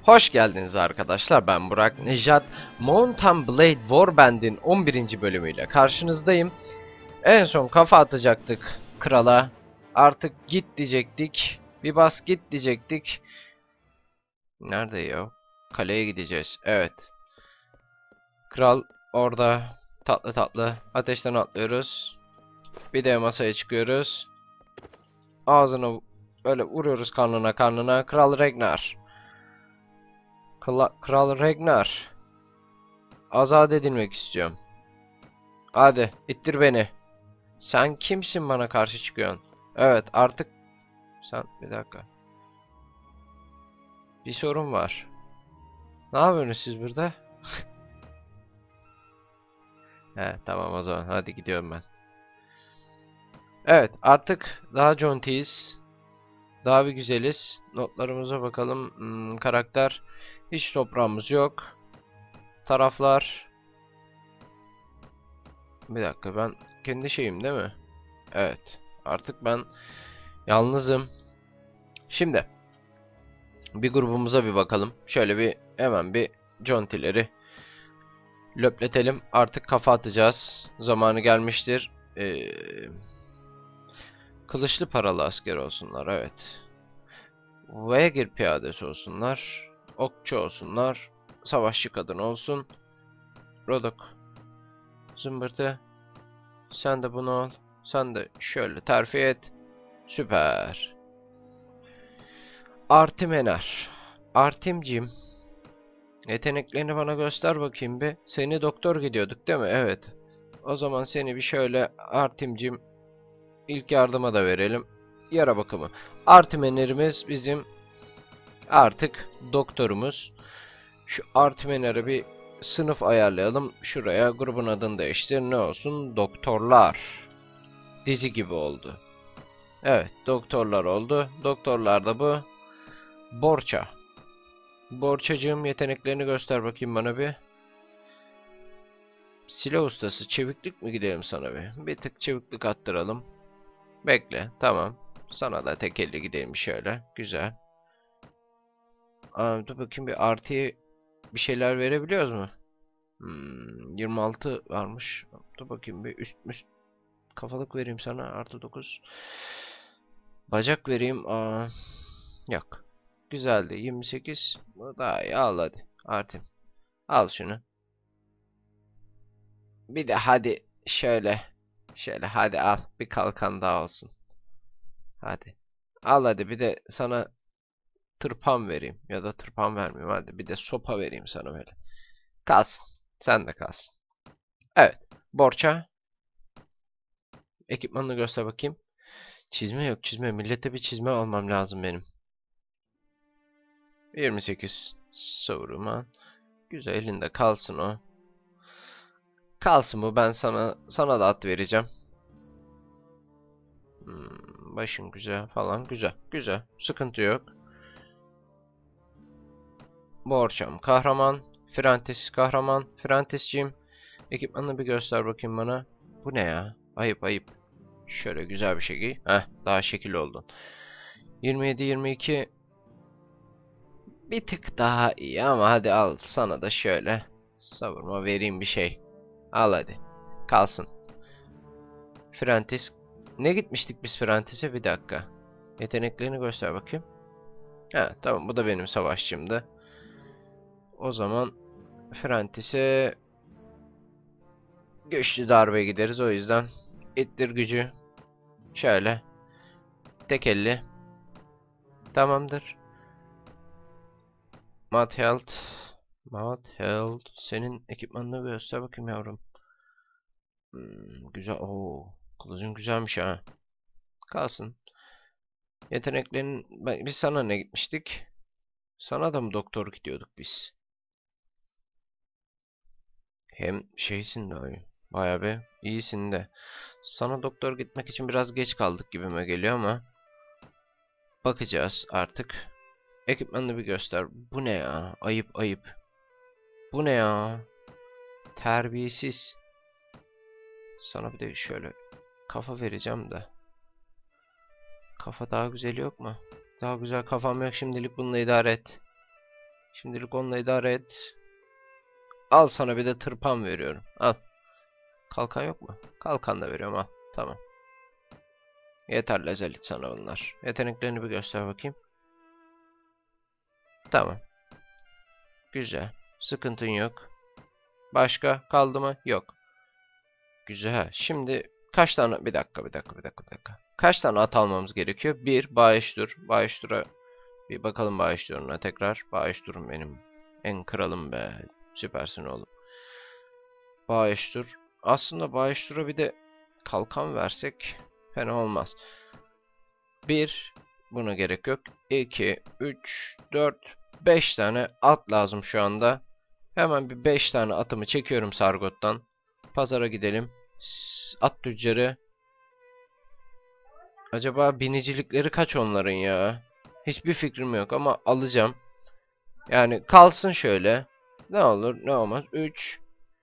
Hoş geldiniz arkadaşlar. Ben Burak Nejat. Mountain Blade Warband'in 11. bölümüyle karşınızdayım. En son kafa atacaktık krala. Artık git diyecektik. Bir bas git diyecektik. Nerede ya? Kaleye gideceğiz. Evet. Kral orada. Tatlı tatlı. Ateşten atlıyoruz. Bir de masaya çıkıyoruz. Ağzını böyle vuruyoruz karnına. Kral Ragnar. Kral Ragnar. Azat edilmek istiyorum. Hadi ittir beni. Sen kimsin bana karşı çıkıyorsun? Evet artık sen bir dakika. Bir sorun var. Ne yapıyorsunuz siz burada? He tamam o zaman hadi gidiyorum ben. Evet artık daha contiyiz. Daha bir güzeliz. Notlarımıza bakalım. Karakter. Hiç toprağımız yok. Taraflar. Bir dakika ben kendi şeyim değil mi? Evet. Artık ben yalnızım. Şimdi bir grubumuza bir bakalım. Şöyle bir hemen bir contileri löpletelim. Artık kafa atacağız. Zamanı gelmiştir. Kılıçlı paralı asker olsunlar. Evet. Veygir piyadesi olsunlar. Okçu olsunlar. Savaşçı kadın olsun. Rodok. Zımbırtı. Sen de bunu al. Sen de şöyle terfi et. Süper. Artimenar. Artimcim. Yeteneklerini bana göster bakayım bir. Seni doktor gidiyorduk değil mi? Evet. O zaman seni bir şöyle Artimcim ilk yardıma da verelim. Yara bakımı. Artimenerimiz bizim artık doktorumuz. Şu Artimener'e bir sınıf ayarlayalım. Şuraya grubun adını değiştir. Ne olsun? Doktorlar. Dizi gibi oldu. Evet, doktorlar oldu. Doktorlar da bu. Borça. Borçacığım yeteneklerini göster bakayım bana bir. Silah ustası, çeviklik mi gidelim sana bir? Bir tık çeviklik attıralım. Bekle, tamam. Sana da tek elle gidelim şöyle. Güzel. Dur bakayım bir artıya bir şeyler verebiliyoruz mu? 26 varmış. Dur bakayım bir üst kafalık vereyim sana. Artı 9. Bacak vereyim. Yok. Güzeldi. 28. Bu daha iyi. Al hadi. Artım. Al şunu. Bir de hadi şöyle. Şöyle hadi al. Bir kalkan daha olsun. Hadi. Al hadi bir de sana tırpan vereyim. Ya da tırpan vermeyeyim. Hadi bir de sopa vereyim sana böyle. Kalsın. Sen de kalsın. Evet. Borça. Ekipmanını göster bakayım. Çizme yok çizme. Millete bir çizme almam lazım benim. 28. Savurma. Güzel elinde kalsın o. Kalsın bu ben sana da at vereceğim. Başın güzel falan güzel. Güzel. Sıkıntı yok. Borçam kahraman. Frantis kahraman. Frantisciğim. Ekipmanını bir göster bakayım bana. Bu ne ya? Ayıp ayıp. Şöyle güzel bir şey giy. Heh daha şekil oldun. 27 22 bir tık daha iyi ama hadi al sana da şöyle savurma vereyim bir şey. Al hadi. Kalsın. Frantis. Ne gitmiştik biz Frantis'e? Bir dakika. Yeteneklerini göster bakayım. Ha tamam bu da benim savaşçımdı. O zaman Frantis'e güçlü darbe gideriz o yüzden. İttir gücü. Şöyle. Tek elli. Tamamdır. Mad Health. Mad Health. Senin ekipmanını göster bakayım yavrum. Güzel. Oo, kılıcın güzelmiş ha. Kalsın. Yeteneklerin... Biz sana ne gitmiştik? Sana da mı doktor gidiyorduk biz? Hem şeysin de bayağı bir iyisin de. Sana doktor gitmek için biraz geç kaldık gibime geliyor ama. Bakacağız artık. Ekipmanını bir göster. Bu ne ya? Ayıp ayıp. Bu ne ya? Terbiyesiz. Sana bir de şöyle kafa vereceğim de. Kafa daha güzel yok mu? Daha güzel kafam yok şimdilik bununla idare et. Şimdilik onunla idare et. Al sana bir de tırpan veriyorum. Al. Kalkan yok mu? Kalkan da veriyorum, al. Tamam. Yeter Lezelit sana bunlar. Yeteneklerini bir göster bakayım. Tamam. Güzel. Sıkıntın yok. Başka kaldı mı? Yok. Güzel. Şimdi kaç tane... Bir dakika. Kaç tane at almamız gerekiyor? Bir. Bağıştur. Bağıştur'a bir bakalım, Bağıştur'una tekrar. Bağıştur'um benim en kralım be. Süpersin oğlum. Bağıştur. Aslında Bağıştur'a bir de kalkan versek fena olmaz. 1. Buna gerek yok. 2, 3, 4, 5 tane at lazım şu anda. Hemen bir 5 tane atımı çekiyorum Sargot'tan. Pazara gidelim. At tüccarı. Acaba binicilikleri kaç onların ya? Hiçbir fikrim yok ama alacağım. Yani kalsın şöyle. Ne olur ne olmaz. 3.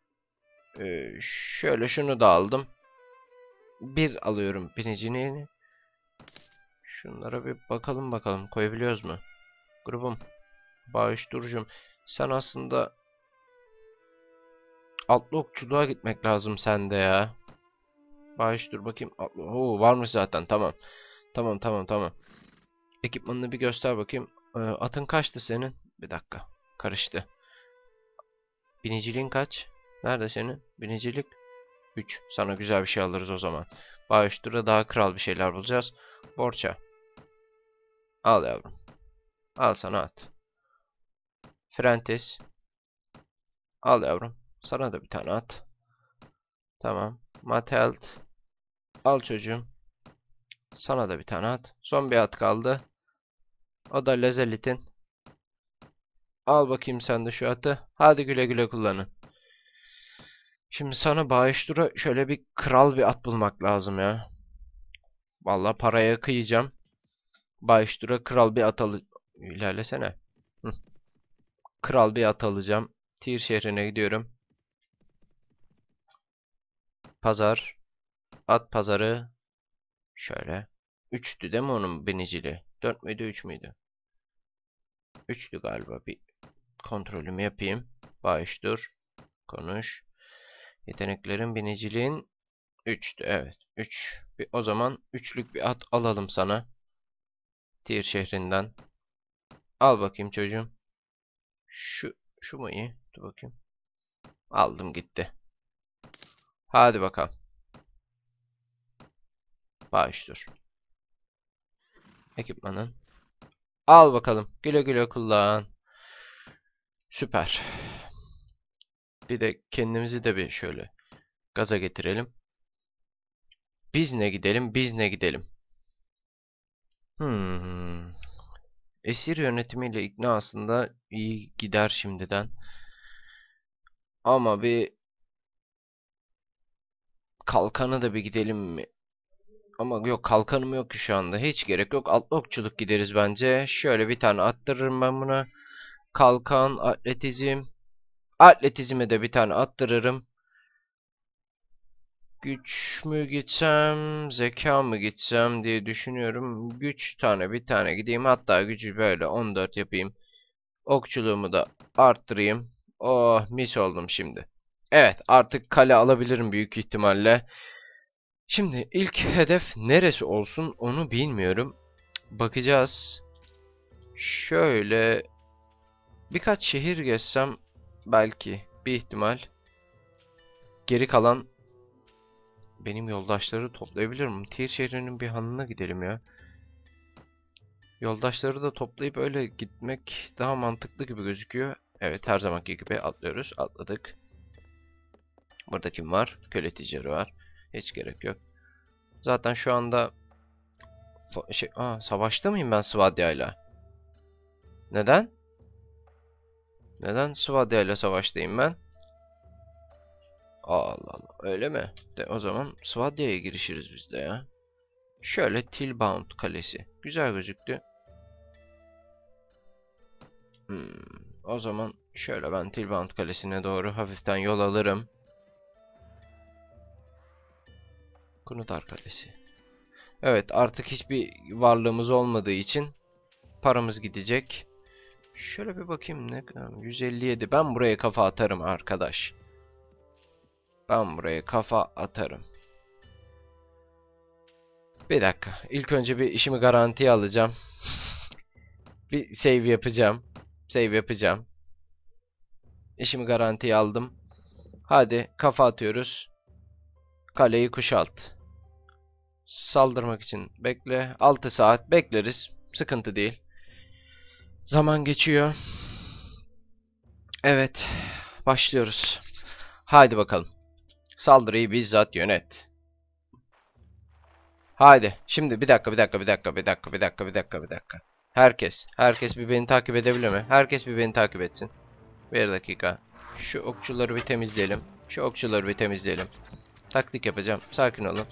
Şöyle şunu da aldım. 1 alıyorum biniciliğini. Şunlara bir bakalım koyabiliyoruz mu? Grubum. Bağışturcum. Sen aslında atlı okçuluğa gitmek lazım sende ya. Bağıştur bakayım. Oo, varmış zaten, tamam. Tamam. Ekipmanını bir göster bakayım. Atın kaçtı senin? Bir dakika. Karıştı. Biniciliğin kaç? Nerede senin? Binicilik 3. Sana güzel bir şey alırız o zaman. Bağıştur'a daha kral bir şeyler bulacağız. Borça. Al yavrum. Al sana at. Frentis. Al yavrum. Sana da bir tane at. Tamam. Matelt. Al çocuğum. Sana da bir tane at. Son bir at kaldı. O da Lezelit'in. Al bakayım sen de şu atı. Hadi güle güle kullanın. Şimdi sana Bağıştur'a şöyle bir kral bir at bulmak lazım ya. Vallahi paraya kıyacağım. Bağıştur'a kral bir at İlerlesene. Hı. Kral bir at alacağım. Tir şehrine gidiyorum. Pazar. At pazarı. Şöyle. 3'tü değil mi onun biniciliği? 4 müydü 3 müydü? 3'tü galiba. Bir kontrolümü yapayım. Bağıştur. Konuş. Yeteneklerin biniciliğin 3'tü. Evet. 3. O zaman 3'lük bir at alalım sana. Tir şehrinden. Al bakayım çocuğum. Şu mu iyi? Dur bakayım. Aldım gitti. Hadi bakalım. Bağıştur. Ekipmanın. Al bakalım. Güle güle kullan. Süper. Bir de kendimizi de bir şöyle gaza getirelim. Biz ne gidelim. Esir yönetimiyle ikna aslında iyi gider şimdiden. Ama bir kalkanı da bir gidelim mi? Ama yok, kalkanım yok ki şu anda. Hiç gerek yok. Atlı okçuluk gideriz bence. Şöyle bir tane attırırım ben buna. Kalkan, atletizm. Atletizme de bir tane attırırım. Güç mü gitsem, zeka mı gitsem diye düşünüyorum. Güç bir tane gideyim. Hatta gücü böyle 14 yapayım. Okçuluğumu da arttırayım. Oh, mis oldum şimdi. Evet, artık kale alabilirim büyük ihtimalle. Şimdi ilk hedef neresi olsun onu bilmiyorum. Bakacağız. Şöyle birkaç şehir gezsem belki bir ihtimal. Geri kalan benim yoldaşları toplayabilirim. Tir şehrinin bir hanına gidelim ya. Yoldaşları da toplayıp öyle gitmek daha mantıklı gibi gözüküyor. Evet, her zamanki gibi atlıyoruz. Atladık. Burada kim var? Köle tüccarı var. Hiç gerek yok. Zaten şu anda savaşta mıyım ben Svadya'yla? Neden? Neden Svadya'yla savaştayım ben? Allah Allah. Öyle mi? O zaman Svadya'ya girişiriz biz de ya. Şöyle Tilbound Kalesi. Güzel gözüktü. O zaman şöyle ben Tilbound Kalesi'ne doğru hafiften yol alırım. Kunutar Kalesi. Evet, artık hiçbir varlığımız olmadığı için paramız gidecek. Şöyle bir bakayım ne kadar. 157. Ben buraya kafa atarım arkadaş. Ben buraya kafa atarım. Bir dakika. İlk önce bir işimi garantiye alacağım. Bir save yapacağım. Save yapacağım. İşimi garantiye aldım. Hadi kafa atıyoruz. Kaleyi kuşalt. Saldırmak için bekle. 6 saat bekleriz. Sıkıntı değil. Zaman geçiyor. Evet. Başlıyoruz. Haydi bakalım. Saldırıyı bizzat yönet. Haydi. Şimdi bir dakika. Herkes bir beni takip edebilir mi? Herkes bir beni takip etsin. Bir dakika. Şu okçuları bir temizleyelim. Taktik yapacağım. Sakin olun.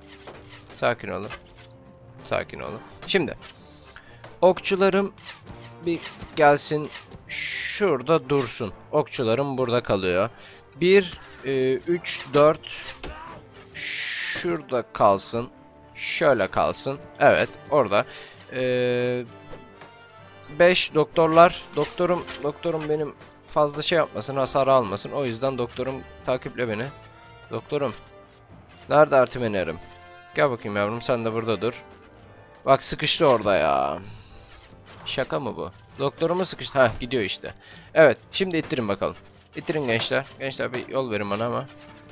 Sakin olun. Şimdi okçularım bir gelsin. Şurada dursun. Okçularım burada kalıyor. 1, 3, 4 şurada kalsın. Şöyle kalsın. Evet, orada. 5 doktorlar. Doktorum benim fazla şey yapmasın, hasar almasın. O yüzden doktorum takiple beni. Doktorum. Nerede Artimenerim? Gel bakayım yavrum, sen de burada dur. Bak sıkıştı orada ya. Şaka mı bu? Doktorumu sıkıştı. Heh, gidiyor işte. Evet, şimdi ittirin bakalım. İttirin gençler. Gençler bir yol verin bana ama.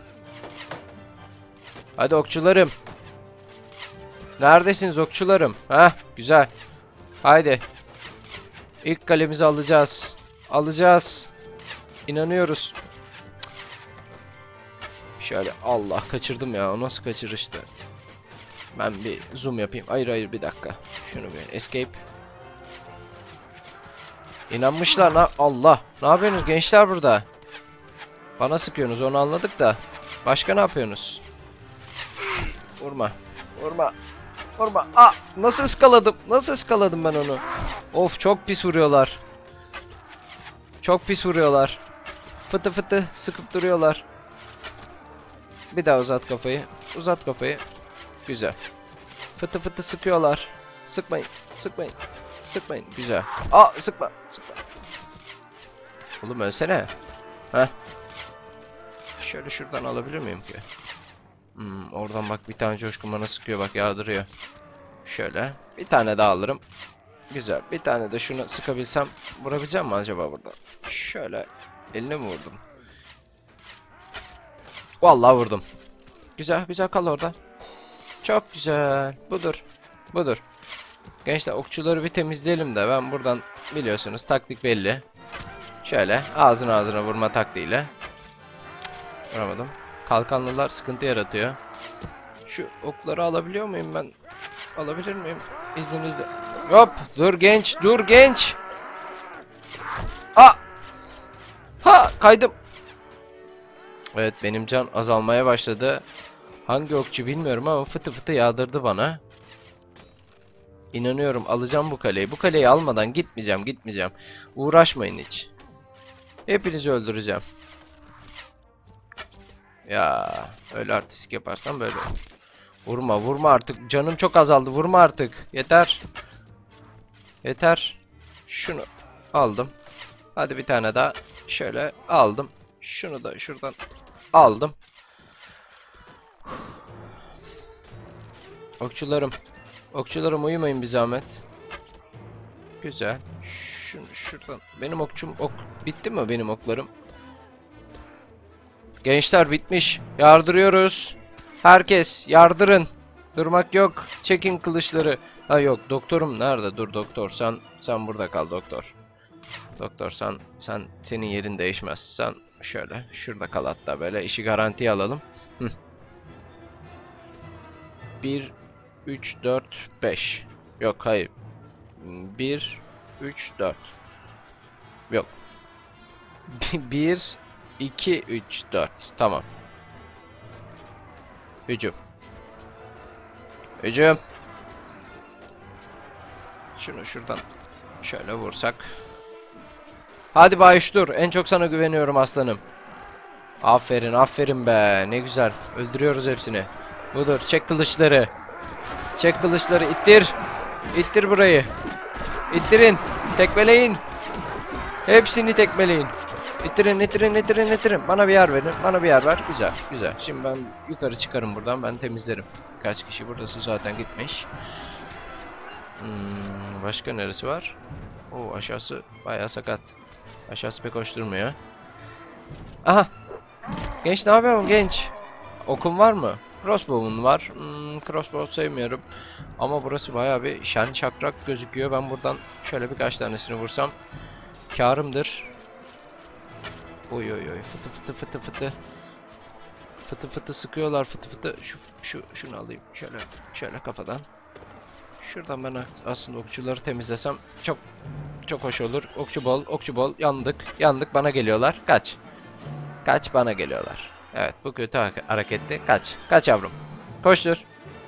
Hadi okçularım. Neredesiniz okçularım? Heh, güzel. Haydi. İlk kalemizi alacağız. İnanıyoruz. Şöyle, Allah kaçırdım ya. O nasıl kaçırıştı? Ben bir zoom yapayım. Hayır bir dakika. Şunu bir escape. İnanmışlar. Allah. Ne yapıyorsunuz gençler burada? Bana sıkıyorsunuz, onu anladık da. Başka ne yapıyorsunuz? Vurma. Nasıl ıskaladım ben onu? Of, çok pis vuruyorlar. Fıtı fıtı sıkıp duruyorlar. Bir daha uzat kafayı. Güzel. Fıtı fıtı sıkıyorlar. Sıkmayın. Güzel. Sıkma. Oğlum ölsene. Heh. Şöyle şuradan alabilir miyim ki? Oradan bak, bir tane coşkun bana sıkıyor, bak yağdırıyor. Şöyle. Bir tane daha alırım. Güzel. Bir tane de şunu sıkabilsem vurabileceğim mi acaba burada? Şöyle. Eline mi vurdum? Vallahi vurdum. Güzel kal orada. Çok güzel. Budur. Gençler, okçuları bir temizleyelim de ben buradan, biliyorsunuz taktik belli. Şöyle ağzına vurma taktiğiyle. Vuramadım. Kalkanlılar sıkıntı yaratıyor. Şu okları alabiliyor muyum ben? Alabilir miyim? İzninizle. Hop! Dur genç! Kaydım. Evet, benim can azalmaya başladı. Hangi okçu bilmiyorum ama fıtı fıtı yağdırdı bana. İnanıyorum, alacağım bu kaleyi. Bu kaleyi almadan gitmeyeceğim. Uğraşmayın hiç. Hepinizi öldüreceğim. Ya öyle artistik yaparsam böyle olur. Vurma artık. Canım çok azaldı. Vurma artık. Yeter. Şunu aldım. Hadi bir tane daha. Şöyle aldım. Şunu da şuradan aldım. Okçularım uyumayın bir zahmet. Güzel. Şunu şuradan. Benim bitti mi benim oklarım? Gençler bitmiş. Yardırıyoruz. Herkes yardırın. Durmak yok. Çekin kılıçları. Ha yok, doktorum nerede? Dur doktor, sen burada kal doktor. Doktor senin yerin değişmez. Sen şöyle şurada kal, hatta böyle işi garantiye alalım. 1 3 4 5. Yok, hayır. 1 3 4. Yok. 1 2 3 4. Tamam. Hücum. Şunu şuradan şöyle vursak. Hadi Bayuş dur. En çok sana güveniyorum aslanım. Aferin be. Ne güzel. Öldürüyoruz hepsini. Budur. Çek kılıçları. İttir burayı. İttirin. Tekmeleyin. Hepsini tekmeleyin. İttirin, ittirin, ittirin, ittirin. Bana bir yer verin. Bana bir yer ver. Güzel, güzel. Şimdi ben yukarı çıkarım buradan. Ben temizlerim. Kaç kişi buradası zaten gitmiş. Başka neresi var? Oo, aşağısı bayağı sakat. Aşağısı pek hoş durmuyor. Aha! Genç ne yapıyorsun genç? Okun var mı? Crossbow'un var. Crossbow sevmiyorum. Ama burası bayağı bir şen çakrak gözüküyor. Ben buradan şöyle birkaç tanesini vursam kârımdır. Oy oy oy, fıtı fıtı fıtı fıtı. Fıtı fıtı sıkıyorlar, fıtı fıtı. Şunu alayım şöyle kafadan. Şuradan ben aslında okçuları temizlesem çok hoş olur. Okçu bol. Yandık, bana geliyorlar. Kaç, bana geliyorlar. Evet, bu kötü hareketti. Kaç yavrum. Koştur.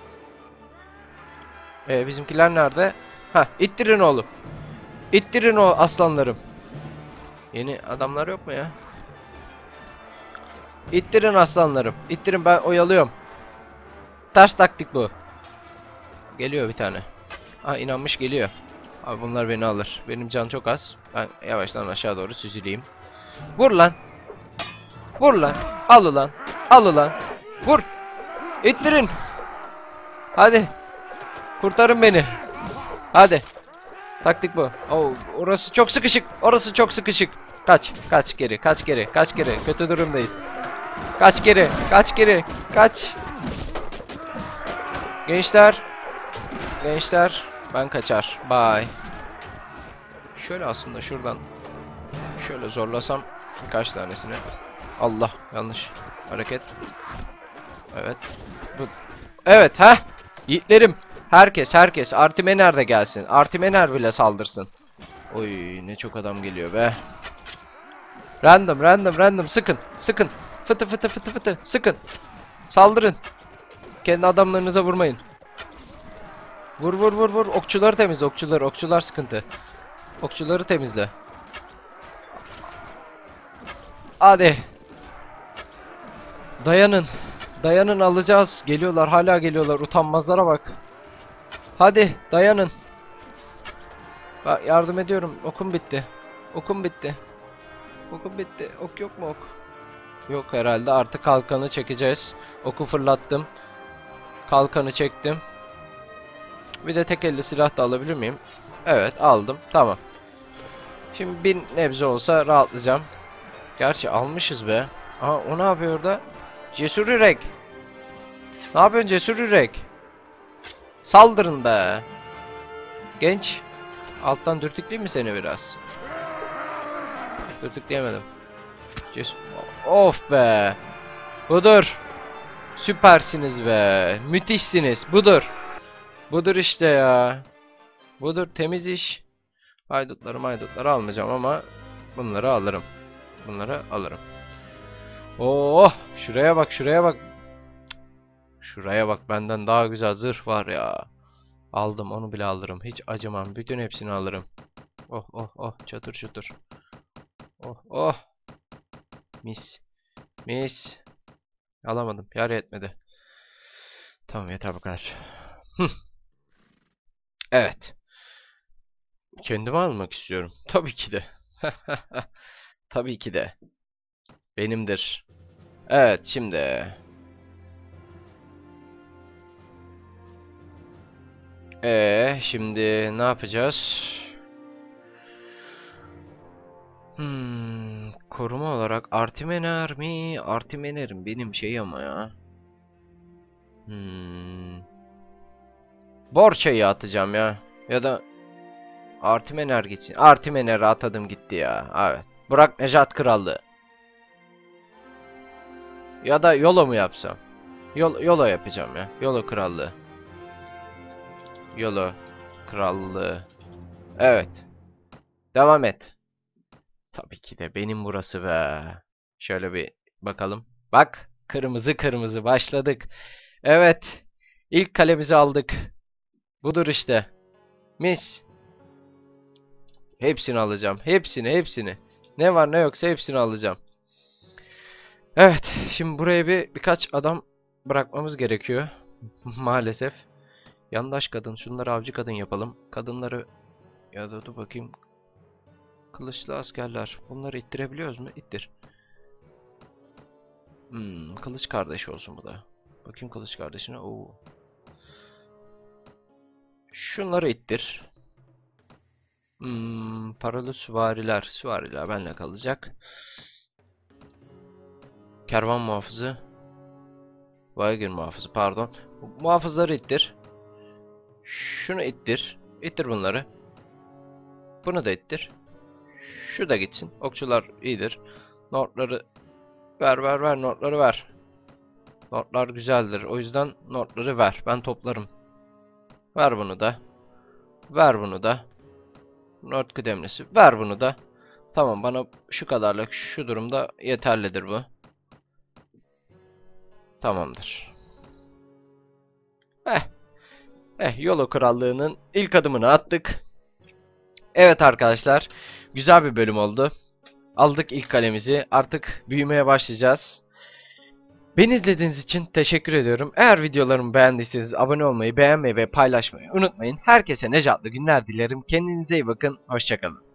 Bizimkiler nerede? Ha, ittirin oğlum. İttirin o aslanlarım. Yeni adamlar yok mu ya? İttirin aslanlarım. İttirin, ben oyalıyorum. Ters taktik bu. Geliyor bir tane. Ha, inanmış geliyor. Abi bunlar beni alır. Benim can çok az. Ben yavaştan aşağı doğru süzüleyim. Vur lan. Vur lan. Al ulan. Al ulan. Vur. İttirin. Hadi. Kurtarın beni. Hadi. Taktik bu. Oo, orası çok sıkışık. Orası çok sıkışık. Kaç geri. Kötü durumdayız. Kaç geri. Gençler, ben kaçar. Bye. Şöyle aslında şuradan şöyle zorlasam birkaç tanesini. Allah, yanlış hareket. Evet. Evet, ha? Yiğitlerim. Herkes Artimener de gelsin. Artimener bile saldırsın. Oy, ne çok adam geliyor be. Random sıkın. Fıtı sıkın. Saldırın. Kendi adamlarınıza vurmayın. Vur. Okçuları temizle, okçular sıkıntı. Okçuları temizle. Hadi. Dayanın, alacağız. Geliyorlar, hala geliyorlar. Utanmazlara bak. Hadi dayanın. Bak, yardım ediyorum. Okum bitti. Ok yok mu ok? Yok herhalde. Artık kalkanı çekeceğiz. Oku fırlattım. Kalkanı çektim. Bir de tek elle silah da alabilir miyim? Evet, aldım. Tamam. Şimdi bir nebze olsa rahatlayacağım. Gerçi almışız be. Aha, o ne yapıyor orada? Cesur yürek. Ne yapıyorsun cesur yürek? Saldırın be. Genç. Alttan dürtükleyeyim mi seni biraz? Dürtükleyemedim. Of be. Budur. Süpersiniz be. Müthişsiniz. Budur işte ya. Budur, temiz iş. Haydutları almayacağım ama bunları alırım. Oh, şuraya bak. Şuraya bak, benden daha güzel zırh var ya. Aldım, onu bile alırım. Hiç acımam. Bütün hepsini alırım. Oh, çatır. Oh. Mis. Alamadım. Yar etmedi. Tamam, yeter bu kadar. Evet. Kendime almak istiyorum. Tabii ki de. Tabii ki de. Benimdir. Evet, şimdi. Şimdi ne yapacağız? Koruma olarak Artimener mi? Artimener'im benim şey ama ya. Borçayı atacağım ya. Ya da Artimener gitsin. Artimener'i atadım gitti ya. Evet. Bırak Nejat Krallığı. Ya da Yolo mu yapsam? Yolo yapacağım ya. Yolo Krallığı. Evet. Devam et. Tabii ki de benim burası be. Şöyle bir bakalım. Bak. Kırmızı başladık. Evet. İlk kalemizi aldık. Budur işte. Mis. Hepsini alacağım. Hepsini. Ne var ne yoksa hepsini alacağım. Evet. Şimdi buraya birkaç adam bırakmamız gerekiyor. Maalesef. Yandaş kadın. Şunları avcı kadın yapalım. Kadınları... Ya da dur bakayım. Kılıçlı askerler. Bunları ittirebiliyoruz mu? İttir. Kılıç kardeş olsun bu da. Bakayım kılıç kardeşine. Oo. Şunları ittir. Paralı süvariler. Süvariler benimle kalacak. Kervan muhafızı. Vaygir muhafızı pardon. Muhafızları ittir. Şunu ittir. İttir bunları. Bunu da ittir. Şu da gitsin. Okçular iyidir. Notları ver notları ver. Notlar güzeldir. O yüzden notları ver. Ben toplarım. Ver bunu da. Ver bunu da. Not kıdemlisi. Ver bunu da. Tamam bana şu kadarlık şu durumda yeterlidir bu. Tamamdır. Yolo Krallığı'nın ilk adımını attık. Evet arkadaşlar. Güzel bir bölüm oldu. Aldık ilk kalemizi. Artık büyümeye başlayacağız. Beni izlediğiniz için teşekkür ediyorum. Eğer videolarımı beğendiyseniz abone olmayı, beğenmeyi ve paylaşmayı unutmayın. Herkese necatlı günler dilerim. Kendinize iyi bakın. Hoşça kalın.